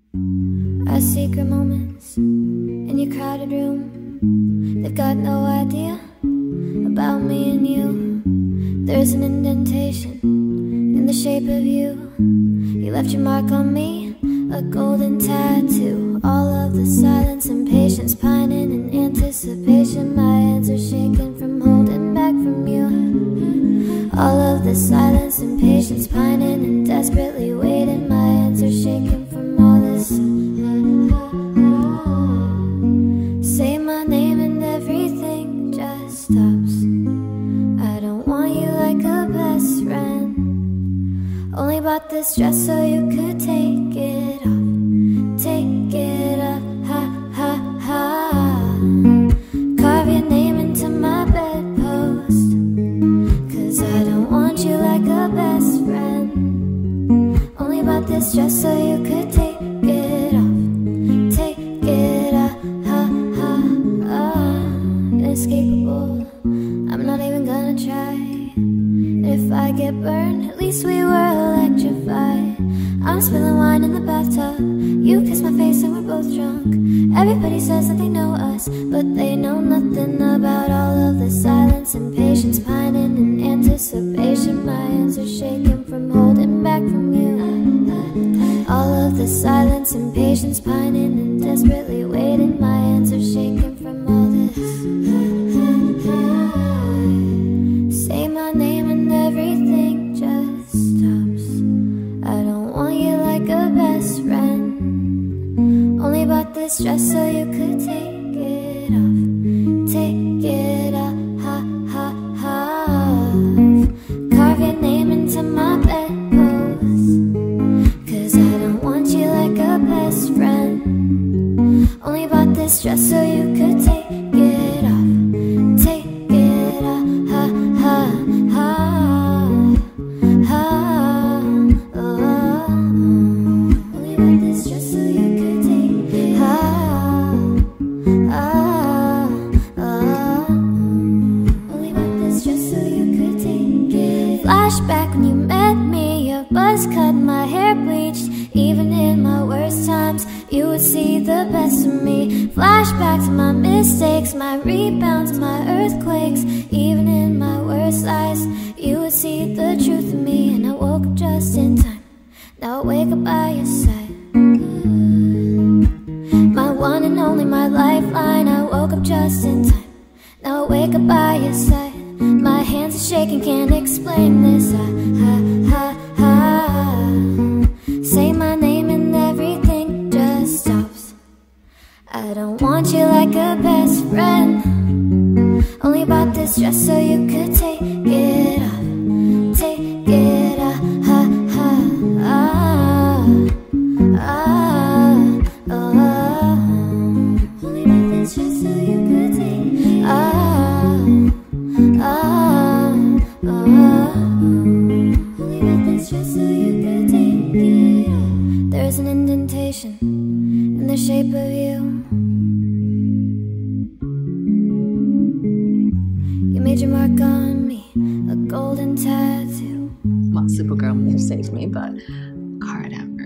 Our secret moments in your crowded room, they've got no idea about me and you. There's an indentation in the shape of you. You left your mark on me, a golden tattoo. All of the silence and patience, pining in anticipation. My hands are shaking from holding back from you. All of the silence and patience, pining and desperately waiting. My hands are shaking from all this. Say my name and everything just stops. I don't want you like a best friend. Only bought this dress so you could take it off. Take it off, ha, ha, ha. Carve your name into my bedpost, 'cause I don't want you like a best friend. Only bought this dress so you could take it off. Take it off, ha, ha, inescapable. I'm not even gonna try. If I get burned, at least we were electrified. I'm spilling wine in the bathtub, you kiss my face and we're both drunk. Everybody says that they know us, but they know nothing about all of the silence and patience, pining in anticipation. My hands are shaking from holding back from you. All of the silence and patience, pining and desperately waiting. My hands are shaking from all this. Say my name and everything just stops. I don't want you like a best friend. Only bought this dress so you could take it off. Take it off, ha, ha, ha. Carve your name into my bedpost, 'cause I don't want you like a best friend. Only bought this dress so you could take it off. Take it off, ha, ha, ha, ha, oh. Only bought this dress so you could take it off, only bought this dress so you could take it. Flashback when you met me, your buzz cut, my hair bleached. Even in my worst times, you would see the best of me. Flashback to my mistakes, my rebounds, my earthquakes. Even in my worst lies, you would see the truth of me. And I woke up just in time, now I wake up by your side. My one and only, my lifeline. I woke up just in time, now I wake up by your side. My hands are shaking, can't explain this. Ha, ha, ha. Say my name and everything just stops. I don't want you like a best friend. Only bought this dress so you could take it off. Take it off, ha, ha, oh. Only bought this dress so you could take it off. Only bought this dress so you could take it off. There's an indentation in the shape of you. You made your mark on me, a golden tattoo. Well, Supergirl may have saved me, but Cara